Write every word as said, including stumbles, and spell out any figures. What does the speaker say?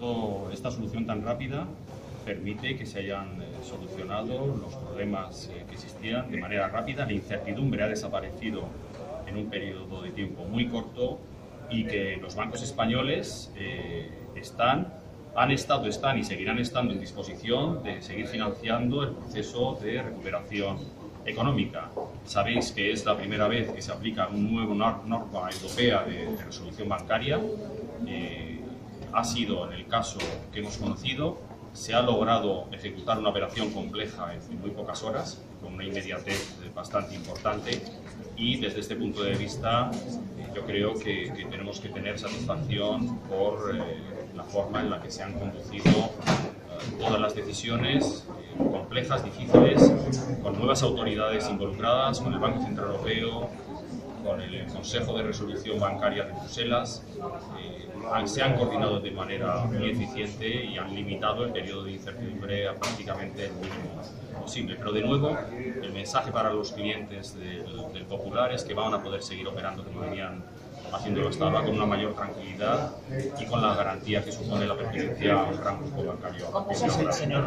esto, esta solución tan rápida permite que se hayan eh, solucionado los problemas eh, que existían de manera rápida. La incertidumbre ha desaparecido en un periodo de tiempo muy corto y que los bancos españoles eh, están, han estado, están y seguirán estando en disposición de seguir financiando el proceso de recuperación económica. Sabéis que es la primera vez que se aplica un nuevo norma europea de, de resolución bancaria. Eh, ha sido, en el caso que hemos conocido, se ha logrado ejecutar una operación compleja en muy pocas horas, con una inmediatez bastante importante, y desde este punto de vista yo creo que, que tenemos que tener satisfacción por eh, la forma en la que se han conducido eh, todas las decisiones eh, complejas, difíciles, con nuevas autoridades involucradas, con el Banco Central Europeo, con el Consejo de Resolución Bancaria de Bruselas. Eh, se han coordinado de manera muy eficiente y han limitado el periodo de incertidumbre a prácticamente el mínimo posible. Pero de nuevo, el mensaje para los clientes del, del Popular es que van a poder seguir operando como venían haciéndolo hasta ahora, con una mayor tranquilidad y con la garantía que supone la pertenencia a un gran grupo bancario.